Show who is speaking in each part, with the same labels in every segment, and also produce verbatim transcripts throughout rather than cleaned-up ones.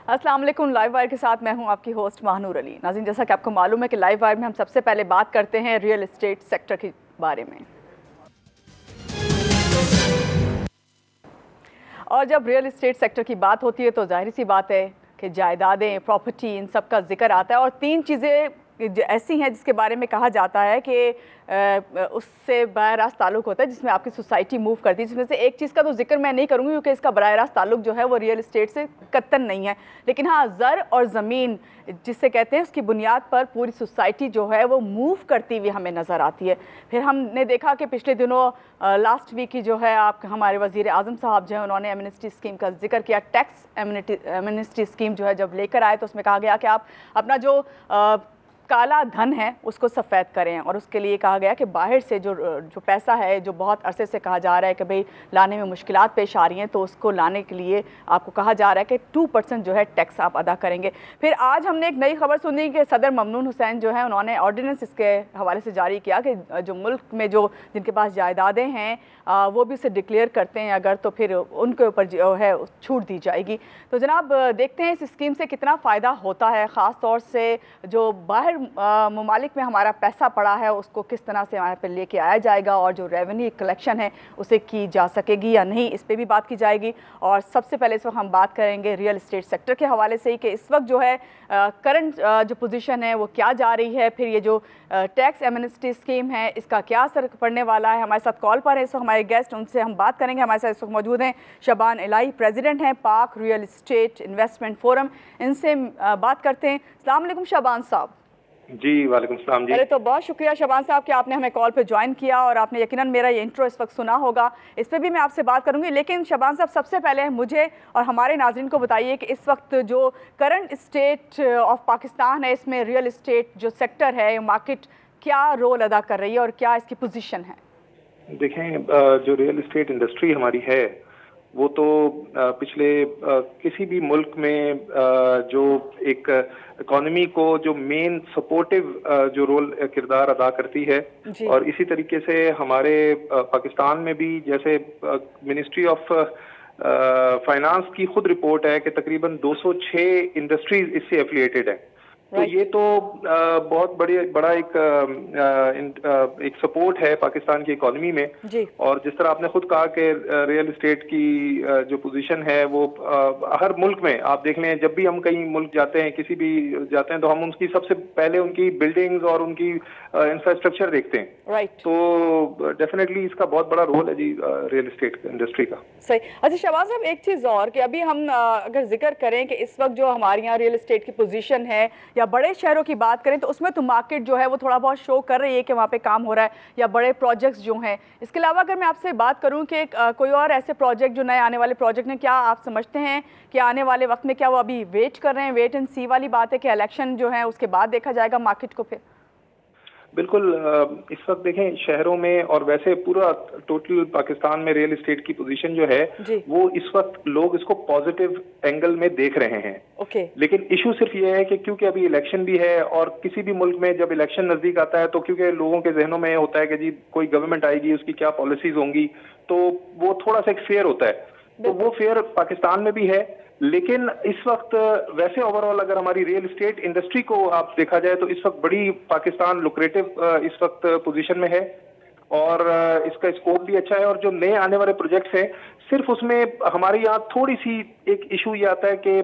Speaker 1: अस्सलाम वालेकुम। Live wire के साथ मैं हूं आपकी होस्ट महनूर अली। नाज़रीन, जैसा कि आपको मालूम है कि लाइव वायर में हम सबसे पहले बात करते हैं रियल एस्टेट सेक्टर के बारे में। और जब रियल एस्टेट सेक्टर की बात होती है तो जाहिर सी बात है कि जायदादें, प्रॉपर्टी, इन सब का जिक्र आता है। और तीन चीज़ें ऐसी हैं जिसके बारे में कहा जाता है कि उससे बराह रास्त ताल्लुक़ होता है, जिसमें आपकी सोसाइटी मूव करती है। जिसमें से एक चीज़ का तो जिक्र मैं नहीं करूँगी क्योंकि इसका बराह रास्त ताल्लुक़ जो है वो रियल एस्टेट से कतन नहीं है, लेकिन हाँ, ज़र और ज़मीन जिसे कहते हैं उसकी बुनियाद पर पूरी सोसाइटी जो है वो मूव करती हुई हमें नज़र आती है। फिर हमने देखा कि पिछले दिनों लास्ट वीक की जो है आप हमारे वज़ीर आज़म साहब जो है उन्होंने एमनेस्टी स्कीम का जिक्र किया। टैक्स एमनेस्टी स्कीम जो है जब लेकर आए तो उसमें कहा गया कि आप अपना जो आ, काला धन है उसको सफ़ेद करें, और उसके लिए कहा गया कि बाहर से जो जो पैसा है जो बहुत अरसे से कहा जा रहा है कि भाई लाने में मुश्किलात पेश आ रही हैं, तो उसको लाने के लिए आपको कहा जा रहा है कि टू परसेंट जो है टैक्स आप अदा करेंगे। फिर आज हमने एक नई खबर सुनी कि सदर ममनून हुसैन जो है उन्होंने ऑर्डिनेंस इसके हवाले से जारी किया कि जो मुल्क में जो जिनके पास जायदादें हैं वो भी उसे डिक्लेयर करते हैं अगर, तो फिर उनके ऊपर जो है छूट दी जाएगी। तो जनाब देखते हैं इस स्कीम से कितना फ़ायदा होता है, ख़ास तौर से जो बाहर ममालिक में हमारा पैसा पड़ा है उसको किस तरह से वहाँ पे लेके आया जाएगा, और जो रेवेन्यू कलेक्शन है उसे की जा सकेगी या नहीं, इस पर भी बात की जाएगी। और सबसे पहले इस वक्त हम बात करेंगे रियल एस्टेट सेक्टर के हवाले से ही कि इस वक्त जो है करंट जो पोजीशन है वो क्या जा रही है, फिर ये जो टैक्स एमनेस्टी स्कीम है इसका क्या असर पड़ने वाला है। हमारे साथ कॉल पर है इस वक्त हमारे गेस्ट, उनसे हम बात करेंगे। हमारे साथ इस वक्त मौजूद हैं शबान इलाही, प्रेसिडेंट हैं पाक रियल एस्टेट इन्वेस्टमेंट फोरम। इनसे बात करते हैं। अस्सलाम वालेकुम शबान साहब।
Speaker 2: जी वालेकुम सलाम जी।
Speaker 1: अरे तो बहुत शुक्रिया शबान साहब कि आपने हमें कॉल पे ज्वाइन किया, और आपने यकीनन मेरा ये इंट्रो इस वक्त सुना होगा, इस पर भी मैं आपसे बात करूंगी। लेकिन शबान साहब सबसे पहले मुझे और हमारे नाज़रीन को बताइए कि इस वक्त जो करंट स्टेट ऑफ पाकिस्तान है इसमें रियल एस्टेट जो सेक्टर है, मार्केट क्या रोल अदा कर रही है और क्या इसकी पोजीशन है?
Speaker 2: देखें, जो रियल एस्टेट इंडस्ट्री हमारी है वो तो पिछले किसी भी मुल्क में जो एक इकोनॉमी को जो मेन सपोर्टिव जो रोल किरदार अदा करती है, और इसी तरीके से हमारे पाकिस्तान में भी जैसे मिनिस्ट्री ऑफ फाइनेंस की खुद रिपोर्ट है कि तकरीबन दो सौ छह इंडस्ट्रीज इससे एफिलिएटेड है। तो ये तो आ, बहुत बड़ी बड़ा एक आ, इन, आ, एक सपोर्ट है पाकिस्तान की इकोनॉमी में जी। और जिस तरह आपने खुद कहा कि रियल एस्टेट की आ, जो पोजीशन है वो आ, हर मुल्क में आप देख लें, जब भी हम कहीं मुल्क जाते हैं, किसी भी जाते हैं, तो हम उनकी सबसे पहले उनकी बिल्डिंग्स और उनकी इंफ्रास्ट्रक्चर देखते हैं।
Speaker 1: राइट।
Speaker 2: तो डेफिनेटली इसका बहुत बड़ा रोल है जी रियल एस्टेट इंडस्ट्री का।
Speaker 1: सही। अच्छा शहबाज साहब, एक चीज़ और कि अभी हम अगर जिक्र करें कि इस वक्त जो हमारे यहाँ रियल एस्टेट की पोजीशन है, या बड़े शहरों की बात करें तो उसमें तो मार्केट जो है वो थोड़ा बहुत शो कर रही है कि वहाँ पे काम हो रहा है, या बड़े प्रोजेक्ट्स जो हैं। इसके अलावा अगर मैं आपसे बात करूँ कि कोई और ऐसे प्रोजेक्ट जो नए आने वाले प्रोजेक्ट हैं, क्या आप समझते हैं कि आने वाले वक्त में क्या वो अभी वेट कर रहे हैं, वेट एंड सी वाली बात है कि इलेक्शन जो है उसके बाद देखा जाएगा मार्केट को? फिर
Speaker 2: बिल्कुल, इस वक्त देखें शहरों में और वैसे पूरा टोटल पाकिस्तान में रियल एस्टेट की पोजीशन जो है वो इस वक्त लोग इसको पॉजिटिव एंगल में देख रहे हैं।
Speaker 1: ओके।
Speaker 2: लेकिन इशू सिर्फ ये है कि क्योंकि अभी इलेक्शन भी है, और किसी भी मुल्क में जब इलेक्शन नजदीक आता है तो क्योंकि लोगों के जहनों में होता है कि जी कोई गवर्नमेंट आएगी, उसकी क्या पॉलिसीज होंगी, तो वो थोड़ा सा एक फेयर होता है। तो वो फेयर पाकिस्तान में भी है। लेकिन इस वक्त वैसे ओवरऑल अगर हमारी रियल एस्टेट इंडस्ट्री को आप देखा जाए तो इस वक्त बड़ी पाकिस्तान लुक्रेटिव इस वक्त पोजीशन में है, और इसका स्कोप भी अच्छा है। और जो नए आने वाले प्रोजेक्ट्स हैं, सिर्फ उसमें हमारे यहाँ थोड़ी सी एक इशू ये आता है कि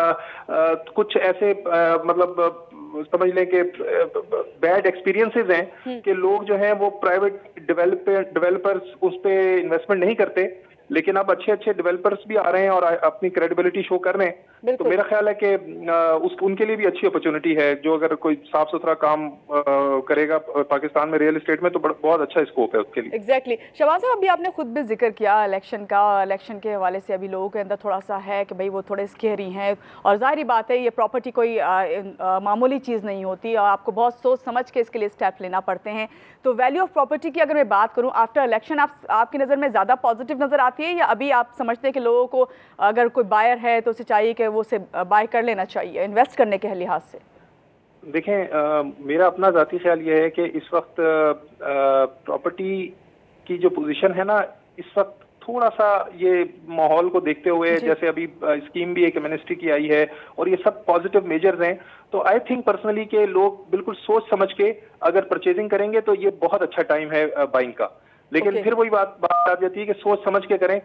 Speaker 2: कुछ ऐसे आ, मतलब समझ लें कि बैड एक्सपीरियंसेस हैं कि लोग जो हैं वो प्राइवेट डेवलपर डेवलपर्स उस पर इन्वेस्टमेंट नहीं करते, लेकिन अब अच्छे अच्छे डेवलपर्स भी आ रहे हैं और अपनी क्रेडिबिलिटी शो कर रहे हैं। तो मेरा ख्याल है कि उस उनके लिए भी अच्छी अपॉर्चुनिटी है, जो अगर कोई साफ सुथरा काम आ, करेगा पाकिस्तान में रियल एस्टेट में तो बहुत अच्छा स्कोप है उसके लिए।
Speaker 1: Exactly exactly. शहबाज साहब, अभी आपने खुद भी जिक्र किया इलेक्शन का, इलेक्शन के हवाले से अभी लोगों के अंदर थोड़ा सा है कि भाई वो थोड़े स्केरी हैं, और जाहिर बात है ये प्रॉपर्टी कोई आ, आ, मामूली चीज़ नहीं होती, और आपको बहुत सोच समझ के इसके लिए स्टेप लेना पड़ते हैं। तो वैल्यू ऑफ प्रॉपर्टी की अगर मैं बात करूँ आफ्टर इलेक्शन, आप आपकी नज़र में ज़्यादा पॉजिटिव नज़र आती है, या अभी आप समझते हैं कि लोगों को अगर कोई बायर है तो उसे चाहिए कि वो उसे बाय कर लेना चाहिए इन्वेस्ट करने के लिहाज से?
Speaker 2: देखें, आ, मेरा अपना ज़ाती ख्याल ये है कि इस वक्त प्रॉपर्टी की जो पोजीशन है ना, इस वक्त थोड़ा सा ये माहौल को देखते हुए, जैसे अभी स्कीम भी एक मिनिस्ट्री की आई है और ये सब पॉजिटिव मेजर्स हैं, तो आई थिंक पर्सनली के लोग बिल्कुल सोच समझ के अगर परचेजिंग करेंगे तो ये बहुत अच्छा टाइम है बाइंग का। लेकिन okay. फिर वही बात बात आ जाती है कि सोच समझ के करें,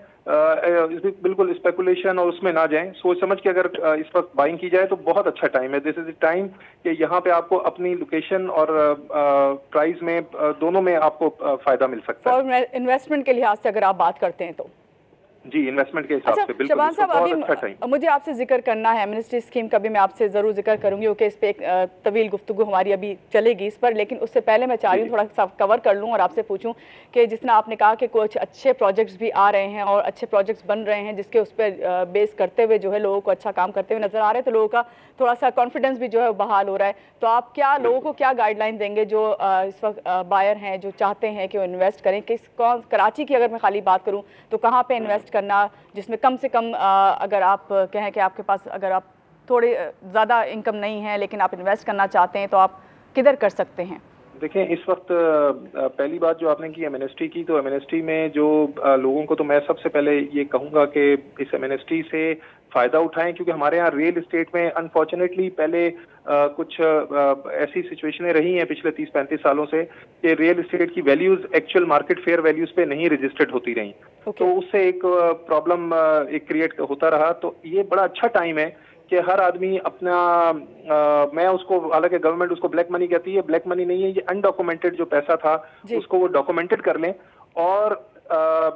Speaker 2: आ, बिल्कुल स्पेकुलेशन और उसमें ना जाएं, सोच समझ के अगर इस वक्त बाइंग की जाए तो बहुत अच्छा टाइम है। दिस इज द टाइम कि यहाँ पे आपको अपनी लोकेशन और प्राइस में दोनों में आपको फायदा मिल सकता है।
Speaker 1: और इन्वेस्टमेंट के लिहाज से अगर आप बात करते हैं तो
Speaker 2: जी, इन्वेस्टमेंट के हिसाब
Speaker 1: अच्छा,
Speaker 2: से बिल्कुल
Speaker 1: शबान साहब, अभी
Speaker 2: अच्छा
Speaker 1: मुझे आपसे जिक्र करना है एमनेस्टी स्कीम का भी, मैं आपसे ज़रूर जिक्र करूंगी क्योंकि इस पर एक तवील गुफ्तगू हमारी अभी चलेगी इस पर, लेकिन उससे पहले मैं चाह रही हूँ थोड़ा सा कवर कर लूँ और आपसे पूछूं कि जितना आपने कहा कि कुछ अच्छे प्रोजेक्ट्स भी आ रहे हैं और अच्छे प्रोजेक्ट्स बन रहे हैं जिसके उस पर बेस करते हुए जो है लोगों को अच्छा काम करते हुए नज़र आ रहे हैं, तो लोगों का थोड़ा सा कॉन्फिडेंस भी जो है बहाल हो रहा है। तो आप क्या लोगों को क्या गाइडलाइन देंगे जो इस वक्त बायर हैं, जो चाहते हैं कि वो इन्वेस्ट करें? किस कौन कराची की अगर मैं खाली बात करूँ तो कहाँ पे इन्वेस्ट करना जिसमें कम से कम अगर आप कहें कि आपके पास अगर आप थोड़े ज़्यादा इनकम नहीं है लेकिन आप इन्वेस्ट करना चाहते हैं तो आप किधर कर सकते हैं?
Speaker 2: देखें, इस वक्त पहली बात जो आपने की एमनेस्टी की, तो एमनेस्टी में जो लोगों को, तो मैं सबसे पहले ये कहूँगा कि इस एमनेस्टी से फ़ायदा उठाएं, क्योंकि हमारे यहाँ रियल इस्टेट में अनफॉर्चुनेटली पहले आ, कुछ आ, ऐसी सिचुएशनें रही हैं पिछले तीस पैंतीस सालों से कि रियल इस्टेट की values actual market fair values पे नहीं रजिस्टर्ड होती रहीं। okay. तो उससे एक प्रॉब्लम एक क्रिएट होता रहा। तो ये बड़ा अच्छा टाइम है कि हर आदमी अपना आ, मैं उसको, हालांकि गवर्नमेंट उसको ब्लैक मनी कहती है, ब्लैक मनी नहीं है, ये अनडॉक्यूमेंटेड जो पैसा था उसको वो डॉक्यूमेंटेड कर लें और आ,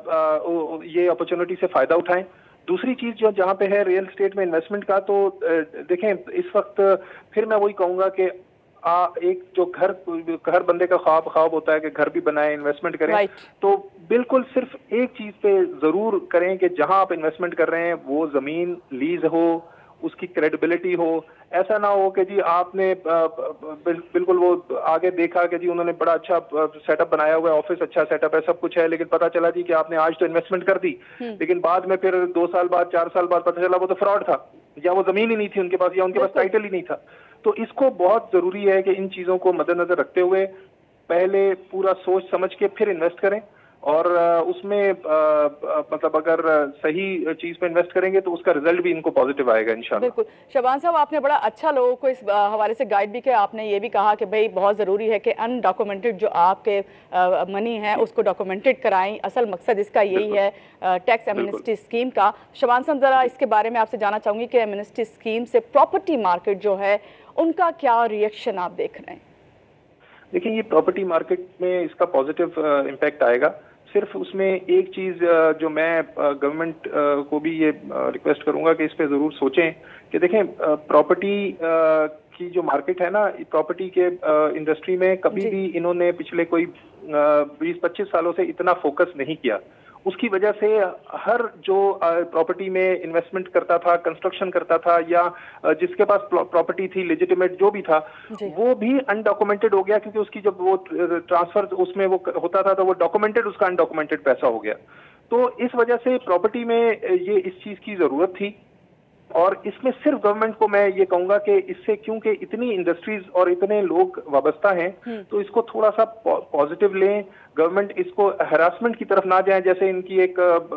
Speaker 2: आ, ये अपॉर्चुनिटी से फायदा उठाएं। दूसरी चीज जो जहाँ पे है रियल एस्टेट में इन्वेस्टमेंट का, तो देखें इस वक्त फिर मैं वही कहूंगा कि आ, एक जो घर हर बंदे का ख्वाब ख्वाब होता है कि घर भी बनाए, इन्वेस्टमेंट करें। right. तो बिल्कुल सिर्फ एक चीज पे जरूर करें कि जहां आप इन्वेस्टमेंट कर रहे हैं वो जमीन लीज हो, उसकी क्रेडिबिलिटी हो। ऐसा ना हो कि जी आपने बिल्कुल वो आगे देखा कि जी उन्होंने बड़ा अच्छा सेटअप बनाया हुआ है, ऑफिस अच्छा सेटअप है, सब कुछ है, लेकिन पता चला जी कि आपने आज तो इन्वेस्टमेंट कर दी लेकिन बाद में फिर दो साल बाद चार साल बाद पता चला वो तो फ्रॉड था, या वो जमीन ही नहीं थी उनके पास, या उनके पास टाइटल ही नहीं था। तो इसको बहुत जरूरी है कि इन चीजों को मद्देनजर रखते हुए पहले पूरा सोच समझ के फिर इन्वेस्ट करें और उसमें मतलब अगर सही चीज पे इन्वेस्ट करेंगे तो उसका रिजल्ट भी इनको पॉजिटिव आएगा इंशाल्लाह।
Speaker 1: बिल्कुल शबान साहब, आपने बड़ा अच्छा लोगों को इस हवाले से गाइड भी किया। आपने ये भी कहा कि भाई बहुत ज़रूरी है कि अनडॉक्यूमेंटेड जो आपके मनी है उसको डॉक्यूमेंटेड कराएं, असल मकसद इसका यही है टैक्स एमनेस्टी स्कीम का। शबान साहब, ज़रा इसके बारे में आपसे जानना चाहूँगी कि एमनेस्टी स्कीम से प्रॉपर्टी मार्केट जो है उनका क्या रिएक्शन आप देख रहे हैं?
Speaker 2: देखिए, ये प्रॉपर्टी मार्केट में इसका पॉजिटिव इम्पैक्ट आएगा। सिर्फ उसमें एक चीज जो मैं गवर्नमेंट को भी ये रिक्वेस्ट करूंगा कि इस पे जरूर सोचें कि देखें प्रॉपर्टी की जो मार्केट है ना, प्रॉपर्टी के इंडस्ट्री में कभी भी इन्होंने पिछले कोई बीस पच्चीस सालों से इतना फोकस नहीं किया। उसकी वजह से हर जो प्रॉपर्टी में इन्वेस्टमेंट करता था, कंस्ट्रक्शन करता था, या जिसके पास प्रॉपर्टी थी लेजिटिमेट जो भी था, वो भी अनडॉक्यूमेंटेड हो गया, क्योंकि उसकी जब वो ट्रांसफर उसमें वो होता था तो वो डॉक्यूमेंटेड, उसका अनडॉक्यूमेंटेड पैसा हो गया। तो इस वजह से प्रॉपर्टी में ये इस चीज की जरूरत थी। और इसमें सिर्फ गवर्नमेंट को मैं ये कहूंगा कि इससे, क्योंकि इतनी इंडस्ट्रीज और इतने लोग वाबस्ता हैं, तो इसको थोड़ा सा पॉजिटिव लें। गवर्नमेंट इसको हरासमेंट की तरफ ना जाए, जैसे इनकी एक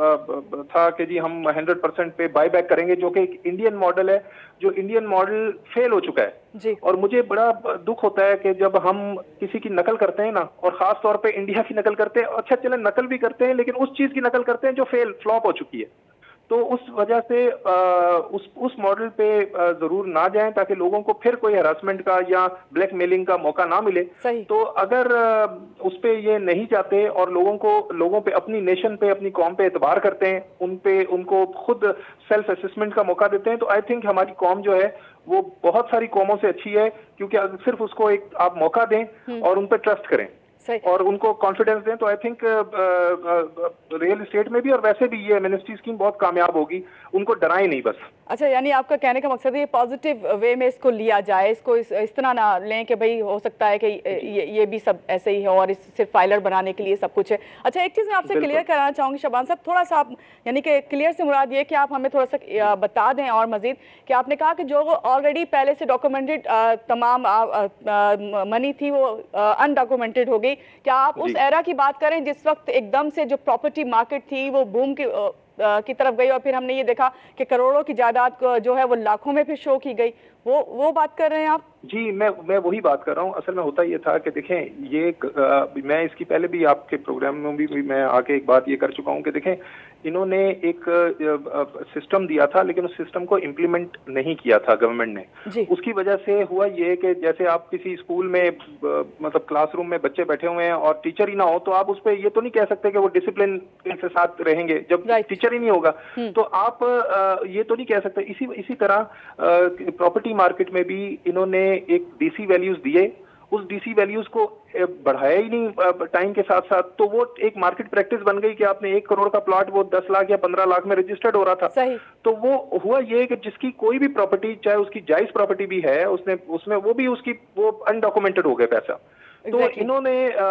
Speaker 2: था कि जी हम हंड्रेड परसेंट पे बाय बैक करेंगे, जो कि एक इंडियन मॉडल है, जो इंडियन मॉडल फेल हो चुका है जी। और मुझे बड़ा दुख होता है कि जब हम किसी की नकल करते हैं ना, और खास तौर पे इंडिया की नकल करते हैं, अच्छा चले नकल भी करते हैं, लेकिन उस चीज की नकल करते हैं जो फेल फ्लॉप हो चुकी है। तो उस वजह से आ, उस उस मॉडल पे आ, जरूर ना जाएं, ताकि लोगों को फिर कोई हरासमेंट का या ब्लैकमेलिंग का मौका ना मिले। तो अगर आ, उस पे ये नहीं चाहते और लोगों को लोगों पे, अपनी नेशन पे, अपनी कौम पे एतबार करते हैं, उन पे उनको खुद सेल्फ असेसमेंट का मौका देते हैं, तो आई थिंक हमारी कौम जो है वो बहुत सारी कौमों से अच्छी है, क्योंकि सिर्फ उसको एक आप मौका दें और उन पे ट्रस्ट करें और उनको कॉन्फिडेंस दें, तो आई थिंक रियल एस्टेट में भी और वैसे भी ये एमनेस्टी स्कीम बहुत कामयाब होगी। उनको डराएं नहीं बस। अच्छा, यानी आपका कहने का मकसद है ये पॉजिटिव वे में इसको लिया जाए, इसको इस, इस तरह ना लें कि भाई हो सकता है कि ये, ये भी सब ऐसे ही है और इस सिर्फ फाइलर बनाने के लिए सब कुछ है। अच्छा, एक चीज़ मैं आपसे क्लियर कराना चाहूँगी शबान साहब, थोड़ा सा आप, यानी कि क्लियर से मुराद ये कि आप हमें थोड़ा सा बता दें और मजीद कि आपने कहा कि जो ऑलरेडी पहले से डॉक्यूमेंटेड तमाम मनी थी वो अनडॉक्यूमेंटेड हो गई,
Speaker 1: गई। क्या आप उस एरा की बात करें जिस वक्त एकदम से जो प्रॉपर्टी मार्केट थी वो बूम की की तरफ गई और फिर हमने ये देखा कि करोड़ों की जायदाद जो है वो लाखों में फिर शो की गई, वो वो बात कर रहे हैं आप?
Speaker 2: जी, मैं मैं वही बात कर रहा हूँ। असल में होता ये था कि देखें, ये आ, मैं इसकी पहले भी आपके प्रोग्राम में भी, भी मैं आके एक बात ये कर चुका हूँ कि देखें, इन्होंने एक सिस्टम दिया था लेकिन उस सिस्टम को इम्प्लीमेंट नहीं किया था गवर्नमेंट ने। उसकी वजह से हुआ ये कि जैसे आप किसी स्कूल में मतलब क्लासरूम में बच्चे बैठे हुए हैं और टीचर ही ना हो, तो आप उस पर ये तो नहीं कह सकते कि वो डिसिप्लिन के साथ रहेंगे जब टीचर ही नहीं होगा। तो आप ये तो नहीं कह सकते। इसी इसी तरह प्रॉपर्टी मार्केट में भी इन्होंने एक डीसी वैल्यूज दिए, उस डीसी वैल्यूज को बढ़ाया ही नहीं टाइम के साथ साथ, तो वो एक मार्केट प्रैक्टिस बन गई कि आपने एक करोड़ का प्लॉट वो दस लाख या पंद्रह लाख में रजिस्टर्ड हो रहा था।
Speaker 1: सही।
Speaker 2: तो वो हुआ ये कि जिसकी कोई भी प्रॉपर्टी, चाहे उसकी जायज प्रॉपर्टी भी है, उसने उसमें वो भी उसकी वो अनडॉक्यूमेंटेड हो गए पैसा। तो exactly. इन्होंने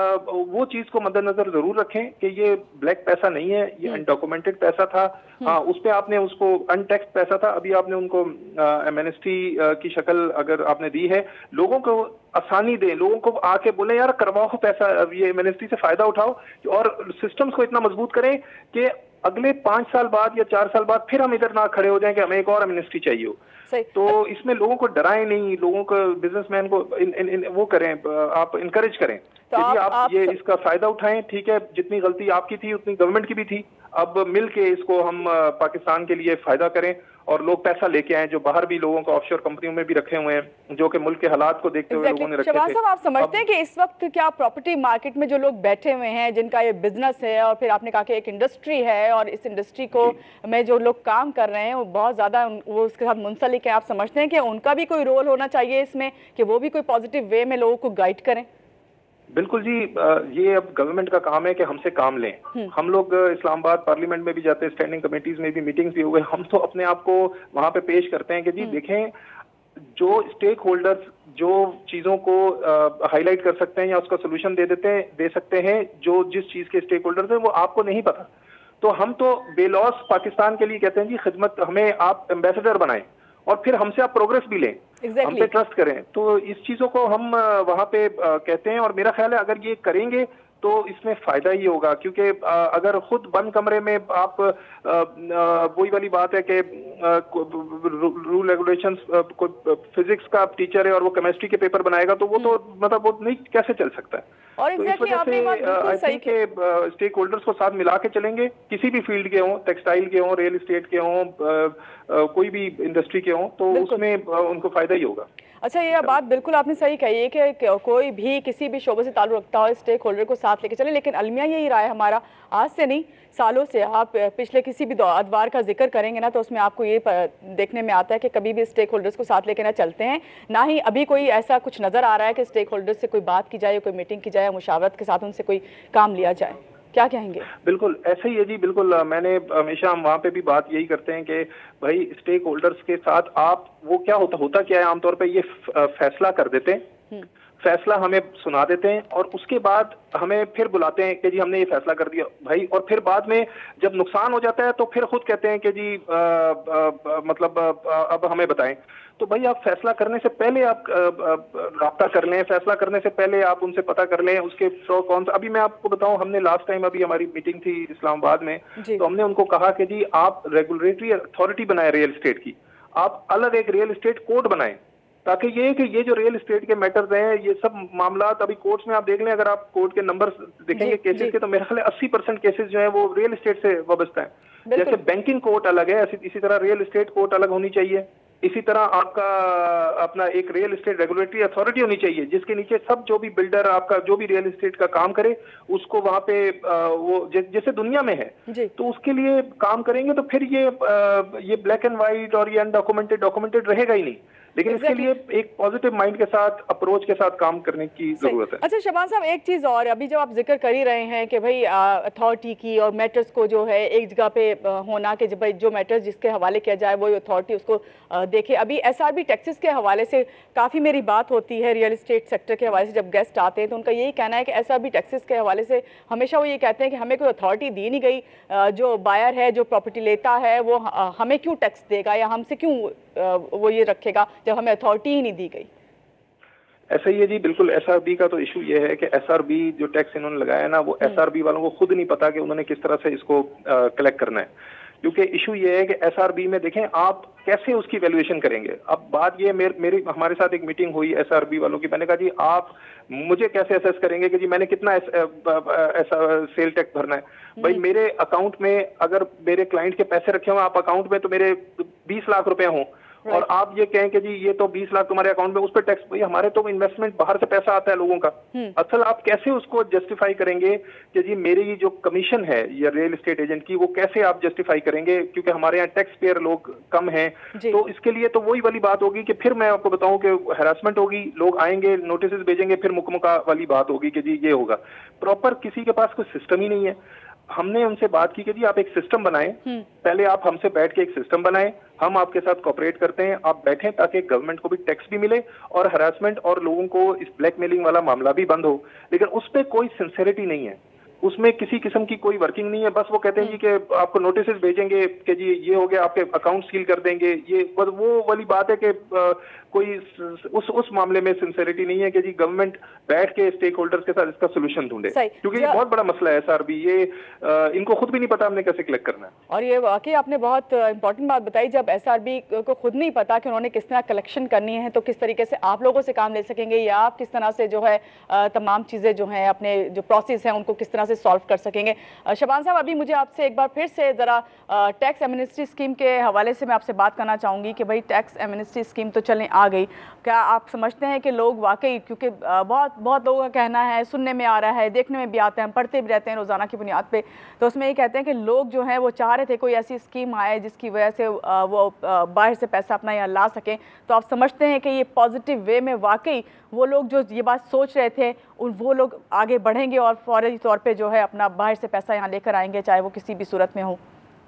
Speaker 2: वो चीज को मद्देनजर जरूर रखें कि ये ब्लैक पैसा नहीं है, ये अनडॉक्यूमेंटेड पैसा था। हाँ, उस पे आपने उसको अनटैक्स पैसा था, अभी आपने उनको एमएनएसटी की शक्ल अगर आपने दी है, लोगों को आसानी दें, लोगों को आके बोले यार करवाओ पैसा, ये एमएनएसटी से फायदा उठाओ और सिस्टम्स को इतना मजबूत करें कि अगले पांच साल बाद या चार साल बाद फिर हम इधर ना खड़े हो जाएं कि हमें एक और एमएनएसटी चाहिए हो। तो इसमें लोगों को डराएं नहीं, लोगों को, बिजनेसमैन को इन, इन, इन, वो करें, आप इनकरेज करें तो आप, आप, आप ये इसका फायदा उठाएं। ठीक है, जितनी गलती आपकी थी उतनी गवर्नमेंट की भी थी, अब मिल के इसको हम पाकिस्तान के लिए फायदा करें और लोग पैसा लेके आए, जो बाहर भी लोगों को ऑफशोर कंपनियों में भी रखे हुए हैं, जो कि मुल्क के हालात को देखते हुए लोगों ने रखे थे।
Speaker 1: शहबाज साहब, आप समझते हैं कि इस वक्त क्या प्रॉपर्टी मार्केट में जो लोग बैठे हुए हैं, जिनका ये बिजनेस है और फिर आपने कहा कि एक इंडस्ट्री है और इस इंडस्ट्री को में जो लोग काम कर रहे हैं वो बहुत ज्यादा वो उसके साथ मुंसलिक है, आप समझते हैं कि उनका भी कोई रोल होना चाहिए इसमें, कि वो भी कोई पॉजिटिव वे में लोगों को गाइड करें?
Speaker 2: बिल्कुल जी, ये अब गवर्नमेंट का काम है कि हमसे काम लें। हम लोग इस्लामाबाद पार्लियामेंट में भी जाते हैं, स्टैंडिंग कमेटीज में भी मीटिंग्स भी हुए, हम तो अपने आप को वहां पे पेश करते हैं कि जी देखें, जो स्टेक होल्डर्स जो चीजों को हाईलाइट कर सकते हैं या उसका सोल्यूशन दे देते हैं दे सकते हैं, जो जिस चीज के स्टेक होल्डर्स हैं वो आपको नहीं पता, तो हम तो बेलॉस पाकिस्तान के लिए कहते हैं जी खिदमत, हमें आप एम्बेसडर बनाएं और फिर हमसे आप प्रोग्रेस भी लें, exactly. हम पे ट्रस्ट करें। तो इस चीजों को हम वहां पे कहते हैं और मेरा ख्याल है अगर ये करेंगे तो इसमें फायदा ही होगा, क्योंकि अगर खुद बंद कमरे में आप, वही वाली बात है कि रूल रेगुलेशंस, फिजिक्स का टीचर है और वो केमिस्ट्री के पेपर बनाएगा तो वो तो मतलब वो नहीं कैसे चल सकता है।
Speaker 1: और
Speaker 2: तो इस वजह से आई थिंक के स्टेक होल्डर्स को साथ मिला के चलेंगे, किसी भी फील्ड के हों, टेक्सटाइल के हों, रियल एस्टेट के हों, कोई भी इंडस्ट्री के हों, तो उसमें उनको फायदा ही होगा।
Speaker 1: अच्छा, ये बात बिल्कुल आपने सही कही है कि कोई भी किसी भी शोबे से ताल्लुक रखता हो स्टेक होल्डर को साथ लेके चले, लेकिन अलमिया यही राय हमारा, आज से नहीं सालों से, आप पिछले किसी भी अदवार का जिक्र करेंगे ना तो उसमें आपको ये देखने में आता है कि कभी भी स्टेक होल्डर्स को साथ लेके ना चलते हैं, ना ही अभी कोई ऐसा कुछ नज़र आ रहा है कि स्टेक होल्डर्स से कोई बात की जाए, कोई मीटिंग की जाए, मुशावरत के साथ उनसे कोई काम लिया जाए। क्या कहेंगे?
Speaker 2: बिल्कुल ऐसे ही है जी, बिल्कुल। मैंने हमेशा हम वहाँ पे भी बात यही करते हैं कि भाई स्टेक होल्डर्स के साथ आप, वो क्या होता होता क्या है, आमतौर पे ये फैसला कर देते हैं, फैसला हमें सुना देते हैं और उसके बाद हमें फिर बुलाते हैं कि जी हमने ये फैसला कर दिया भाई, और फिर बाद में जब नुकसान हो जाता है तो फिर खुद कहते हैं कि जी आ, आ, आ, मतलब आ, अब हमें बताएं। तो भाई आप फैसला करने से पहले आप राब्ता कर लें, फैसला करने से पहले आप उनसे पता कर लें उसके प्रो कौन सा। अभी मैं आपको बताऊं, हमने लास्ट टाइम अभी हमारी मीटिंग थी इस्लामाबाद में, तो हमने उनको कहा कि जी आप रेगुलेटरी अथॉरिटी बनाए रियल एस्टेट की, आप अलग एक रियल एस्टेट कोड बनाएं, ताकि ये कि ये जो रियल एस्टेट के मैटर्स हैं, ये सब मामला अभी कोर्ट्स में आप देख लें, अगर आप कोर्ट के नंबर देखेंगे केसेस के, तो मेरे ख्याल अस्सी परसेंट केसेस जो है वो रियल एस्टेट से वाबस्ता है। जैसे बैंकिंग कोर्ट अलग है, इसी तरह रियल एस्टेट कोर्ट अलग होनी चाहिए। इसी तरह आपका अपना एक रियल एस्टेट रेगुलेटरी अथॉरिटी होनी चाहिए, जिसके नीचे सब जो भी बिल्डर आपका जो भी रियल एस्टेट का काम करे उसको वहां पे वो जैसे दुनिया में है, तो उसके लिए काम करेंगे। तो फिर ये ये ब्लैक एंड व्हाइट और ये अनडॉक्यूमेंटेड डॉक्यूमेंटेड रहेगा ही नहीं, लेकिन इसके लिए एक पॉजिटिव माइंड के साथ, अप्रोच के साथ काम करने की जरूरत है।
Speaker 1: अच्छा शहबाज साहब, एक चीज और, अभी जब आप जिक्र कर ही रहे हैं कि भाई अथॉरिटी की और मैटर्स को जो है एक जगह पे होना, कि भाई जो मैटर्स जिसके हवाले किया जाए वो अथॉरिटी उसको देखे। अभी एसआरबी टैक्सेस के हवाले से काफ़ी मेरी बात होती है, रियल एस्टेट सेक्टर के हवाले से जब गेस्ट आते हैं तो उनका यही कहना है कि एसआरबी टैक्सेस के हवाले से हमेशा वो ये कहते हैं कि हमें कोई अथॉरिटी दी नहीं गई, जो बायर है जो प्रॉपर्टी लेता है वो हमें क्यों टैक्स देगा या हमसे क्यों वो ये रखेगा जब हमें अथॉरिटी ही नहीं दी गई।
Speaker 2: ऐसा ही है जी, बिल्कुल। एसआरबी का तो इशू ये है कि एसआरबी जो टैक्स इन्होंने लगाया ना, वो एसआरबी वालों को खुद नहीं पता कि उन्होंने किस तरह से इसको कलेक्ट करना है, क्योंकि इशू ये है कि एसआरबी में देखें आप कैसे उसकी वैल्यूएशन करेंगे। अब बात ये मेर, मेरी हमारे साथ एक मीटिंग हुई एसआरबी वालों की, मैंने कहा जी आप मुझे कैसे असेस करेंगे कि जी मैंने कितना ऐसा सेल टैक्स भरना है। भाई मेरे अकाउंट में अगर मेरे क्लाइंट के पैसे रखे हुए आप अकाउंट में, तो मेरे बीस लाख रुपए हों और आप ये कहें कि जी ये तो बीस लाख तुम्हारे अकाउंट में, उस पर टैक्स। भाई हमारे तो इन्वेस्टमेंट बाहर से पैसा आता है लोगों का। असल आप कैसे उसको जस्टिफाई करेंगे कि जी मेरी जो कमीशन है या रियल एस्टेट एजेंट की, वो कैसे आप जस्टिफाई करेंगे, क्योंकि हमारे यहाँ टैक्स पेयर लोग कम हैं। तो इसके लिए तो वही वाली बात होगी कि फिर मैं आपको बताऊं कि हैरासमेंट होगी, लोग आएंगे नोटिस भेजेंगे, फिर मुकमुका वाली बात होगी कि जी ये होगा। प्रॉपर किसी के पास कोई सिस्टम ही नहीं है। हमने उनसे बात की कि जी आप एक सिस्टम बनाएं, पहले आप हमसे बैठ के एक सिस्टम बनाएं, हम आपके साथ कोऑपरेट करते हैं, आप बैठें ताकि गवर्नमेंट को भी टैक्स भी मिले और हरासमेंट और लोगों को इस ब्लैकमेलिंग वाला मामला भी बंद हो। लेकिन उस पर कोई सिंसेरिटी नहीं है, उसमें किसी किस्म की कोई वर्किंग नहीं है। बस वो कहते हैं जी कि आपको नोटिस भेजेंगे कि जी ये हो गया, आपके अकाउंट सील कर देंगे। ये बस वो वाली बात है कि आ, कोई उस उस मामले में सिंसेरिटी नहीं है कि जी गवर्नमेंट बैठ के स्टेक होल्डर्स के साथ इसका सोल्यूशन ढूंढे, क्योंकि ये बहुत बड़ा मसला है एसआरबी। ये आ, इनको खुद भी नहीं पता हमने कैसे कलेक्ट करना है। और
Speaker 1: ये वाकई आपने बहुत इंपॉर्टेंट बात बताई, जब एसआरबी को खुद नहीं पता कि उन्होंने किस तरह कलेक्शन करनी है, तो किस तरीके से आप लोगों से काम ले सकेंगे या आप किस तरह से जो है तमाम चीज़ें जो हैं अपने जो प्रोसेस हैं उनको किस तरह से सॉल्व कर सकेंगे। शबान साहब, अभी मुझे आपसे एक बार फिर से ज़रा टैक्स एमनेस्टी स्कीम के हवाले से मैं आपसे बात करना चाहूँगी कि भाई टैक्स एमनेस्टी स्कीम तो चलें आ गई, क्या आप समझते हैं कि लोग वाकई, क्योंकि बहुत बहुत लोगों का कहना है, सुनने में आ रहा है, देखने में भी आते हैं, हम पढ़ते भी रहते हैं रोज़ाना की बुनियाद पे, तो उसमें ये कहते हैं कि लोग जो हैं वो चाह रहे थे कोई ऐसी स्कीम आए जिसकी वजह से वो बाहर से पैसा अपना यहाँ ला सकें। तो आप समझते हैं कि ये पॉजिटिव वे में वाकई वो लोग जो ये बात सोच रहे थे उन वो लोग आगे बढ़ेंगे और फौरी तौर पर जो है अपना बाहर से पैसा यहाँ लेकर आएंगे, चाहे वो किसी भी सूरत में हो?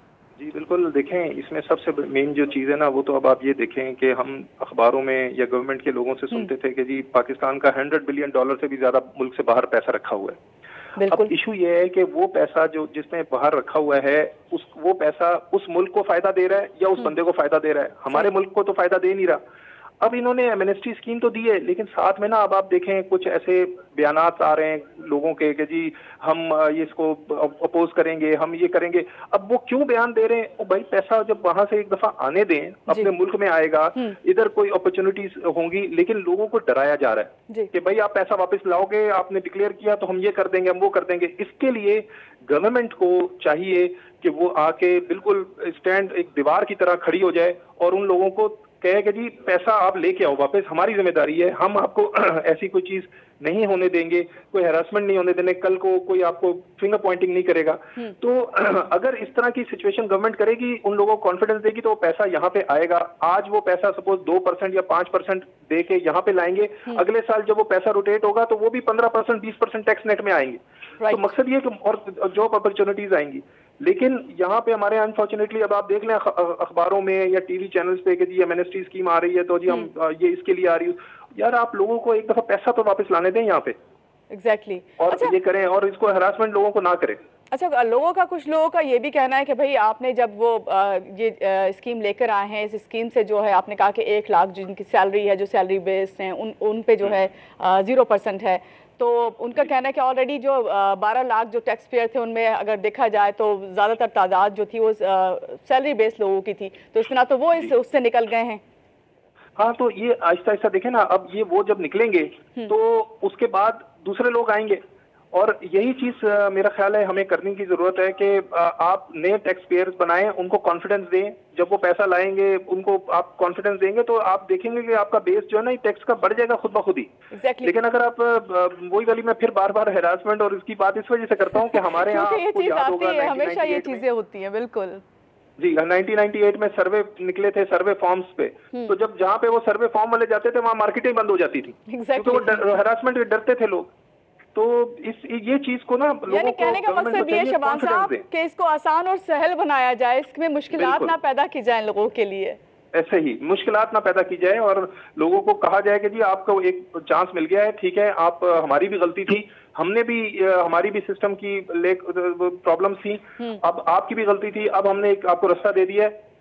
Speaker 2: जी बिल्कुल। देखें, इसमें सबसे मेन जो चीज़ है ना, वो तो अब आप ये देखें कि हम अखबारों में या गवर्नमेंट के लोगों से सुनते थे कि जी पाकिस्तान का हंड्रेड बिलियन डॉलर से भी ज्यादा मुल्क से बाहर पैसा रखा हुआ है। अब इशू ये है कि वो पैसा जो जिसमें बाहर रखा हुआ है, उस वो पैसा उस मुल्क को फायदा दे रहा है या उस बंदे को फायदा दे रहा है? हमारे मुल्क को तो फायदा दे नहीं रहा। अब इन्होंने एमनेस्टी स्कीम तो दी है, लेकिन साथ में ना अब आप देखें कुछ ऐसे बयानात आ रहे हैं लोगों के कि जी हम ये इसको अपोज करेंगे, हम ये करेंगे। अब वो क्यों बयान दे रहे हैं? ओ भाई, पैसा जब वहां से एक दफा आने दें, अपने मुल्क में आएगा, इधर कोई अपॉर्चुनिटीज होंगी, लेकिन लोगों को डराया जा रहा है कि भाई आप पैसा वापस लाओगे, आपने डिक्लेयर किया तो हम ये कर देंगे, हम वो कर देंगे। इसके लिए गवर्नमेंट को चाहिए कि वो आके बिल्कुल स्टैंड एक दीवार की तरह खड़ी हो जाए और उन लोगों को कहे कि जी पैसा आप लेके आओ वापस, हमारी जिम्मेदारी है, हम आपको ऐसी कोई चीज नहीं होने देंगे, कोई हैरासमेंट नहीं होने देने, कल को कोई आपको फिंगर पॉइंटिंग नहीं करेगा। तो अगर इस तरह की सिचुएशन गवर्नमेंट करेगी, उन लोगों को कॉन्फिडेंस देगी, तो वो पैसा यहाँ पे आएगा। आज वो पैसा सपोज दो परसेंट या पांच परसेंट दे के यहाँ पे लाएंगे, अगले साल जब वो पैसा रोटेट होगा तो वो भी पंद्रह परसेंट बीस परसेंट टैक्स नेट में आएंगे। तो मकसद ये कि और जॉब अपॉर्चुनिटीज आएंगी। लेकिन यहाँ पे हमारे अनफॉर्चुनेटली अब आप देख लें अखबारों में या टीवी चैनल्स पे कि जी एमनेस्टी स्कीम आ रही है तो जी हम ये इसके लिए आ रही है। यार आप लोगों को एक दफा पैसा तो वापस लाने दें यहाँ पे।
Speaker 1: Exactly exactly.
Speaker 2: और
Speaker 1: अच्छा,
Speaker 2: ये करें और इसको हरासमेंट लोगों को ना करें।
Speaker 1: अच्छा, लोगों का कुछ लोगों का ये भी कहना है कि भाई आपने जब वो आ, ये आ, स्कीम लेकर आए हैं, इस स्कीम से जो है आपने कहा कि एक लाख जिनकी सैलरी है, जो सैलरी बेस्ड हैं, उन उन पे जो है जीरो परसेंट है, तो उनका कहना है कि ऑलरेडी जो बारह लाख जो टैक्स पेयर थे उनमें अगर देखा जाए तो ज़्यादातर तादाद जो थी वो सैलरी बेस्ड लोगों की थी, तो इस तरह तो वो इस उससे निकल गए हैं।
Speaker 2: हाँ, तो ये आहिस्ता आहिस्ता देखें ना, अब ये वो जब निकलेंगे तो उसके बाद दूसरे लोग आएंगे और यही चीज मेरा ख्याल है हमें करने की जरूरत है कि आप नए टैक्स पेयर्स बनाएं, उनको कॉन्फिडेंस दें। जब वो पैसा लाएंगे उनको आप कॉन्फिडेंस देंगे तो आप देखेंगे कि आपका बेस जो है ना टैक्स का बढ़ जाएगा खुद ब खुद ही।
Speaker 1: exactly.
Speaker 2: लेकिन अगर आप वही वाली मैं फिर बार बार हैरासमेंट और इसकी बात इस वजह से करता हूँ कि हमारे यहाँ
Speaker 1: हमेशा ये चीजें होती है। बिल्कुल
Speaker 2: जी, नाइनटीन नाइंटी एट में सर्वे निकले थे सर्वे फॉर्म्स पे, तो जब जहाँ पे वो सर्वे फॉर्म वाले जाते थे वहाँ मार्केटिंग बंद हो जाती थी
Speaker 1: exactly.
Speaker 2: क्योंकि वो हरासमेंट के डरते थे लोग। तो इस ये चीज को ना लोगों को
Speaker 1: कहने का मकसद ये शबान साहब कि इसको आसान और सहल बनाया जाए, इसमें मुश्किलात ना पैदा की जाए लोगों के लिए,
Speaker 2: ऐसे ही मुश्किलात ना पैदा की जाए और लोगों को कहा जाए कि जी आपको एक चांस मिल गया है, ठीक है, आप हमारी भी गलती थी, हमने भी हमारी भी सिस्टम की प्रॉब्लम थी, अब आपकी भी गलती थी, अब हमने एक आपको रास्ता दे दिया है,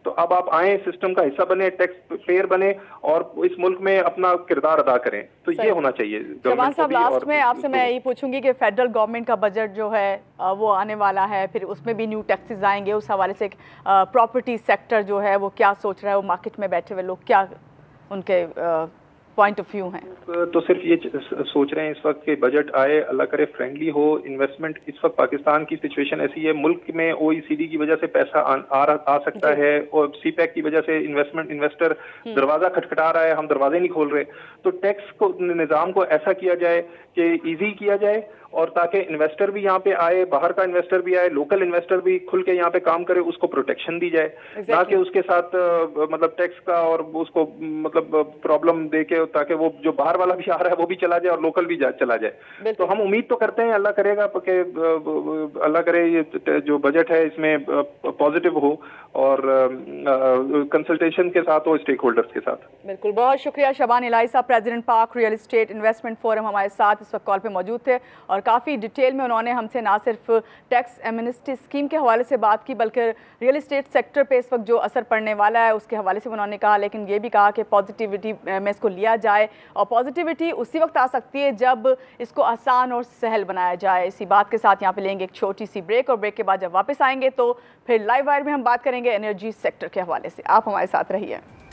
Speaker 2: तो अब आप आए, सिस्टम का हिस्सा बने, टैक्स पेयर बने और इस मुल्क में अपना किरदार अदा करें। तो ये होना चाहिए।
Speaker 1: शबान साहब, लास्ट में आपसे मैं यही पूछूंगी कि फेडरल गवर्नमेंट का बजट जो है वो आने वाला है, फिर उसमें भी न्यू टैक्सेस आएंगे, उस हवाले से प्रॉपर्टी सेक्टर जो है वो क्या सोच रहा है, वो मार्केट में बैठे हुए लोग क्या उनके पॉइंट ऑफ व्यू हैं? तो
Speaker 2: सिर्फ ये सोच रहे हैं इस वक्त कि बजट आए, अल्लाह करे फ्रेंडली हो, इन्वेस्टमेंट। इस वक्त पाकिस्तान की सिचुएशन ऐसी है, मुल्क में ओईसीडी की वजह से पैसा आ, आ, आ सकता है और सीपैक की वजह से इन्वेस्टमेंट इन्वेस्टर दरवाजा खटखटा रहा है, हम दरवाजे नहीं खोल रहे। तो टैक्स को निज़ाम को ऐसा किया जाए कि ईजी किया जाए और ताकि इन्वेस्टर भी यहाँ पे आए, बाहर का इन्वेस्टर भी आए, लोकल इन्वेस्टर भी खुल के यहाँ पे काम करे, उसको प्रोटेक्शन दी जाए, exactly. ना कि उसके साथ मतलब टैक्स का और उसको मतलब प्रॉब्लम दे के, ताकि वो जो बाहर वाला भी आ रहा है वो भी चला जाए और लोकल भी जा, चला जाए। तो हम उम्मीद तो करते हैं, अल्लाह करेगा कि अल्लाह करे ये जो बजट है इसमें पॉजिटिव हो और कंसल्टेशन के साथ हो स्टेक होल्डर्स के साथ।
Speaker 1: बिल्कुल, बहुत शुक्रिया शबान इलाही साहब, प्रेसिडेंट पाक रियल एस्टेट इन्वेस्टमेंट फोरम, हमारे साथ इस वक्त कॉल पे मौजूद थे और काफ़ी डिटेल में उन्होंने हमसे ना सिर्फ टैक्स एमनेस्टी स्कीम के हवाले से बात की बल्कि रियल एस्टेट सेक्टर पे इस वक्त जो असर पड़ने वाला है उसके हवाले से उन्होंने कहा, लेकिन ये भी कहा कि पॉजिटिविटी में इसको लिया जाए और पॉजिटिविटी उसी वक्त आ सकती है जब इसको आसान और सहल बनाया जाए। इसी बात के साथ यहाँ पे लेंगे एक छोटी सी ब्रेक और ब्रेक के बाद जब वापस आएंगे तो फिर लाइव वायर में हम बात करेंगे एनर्जी सेक्टर के हवाले से। आप हमारे साथ रहिए।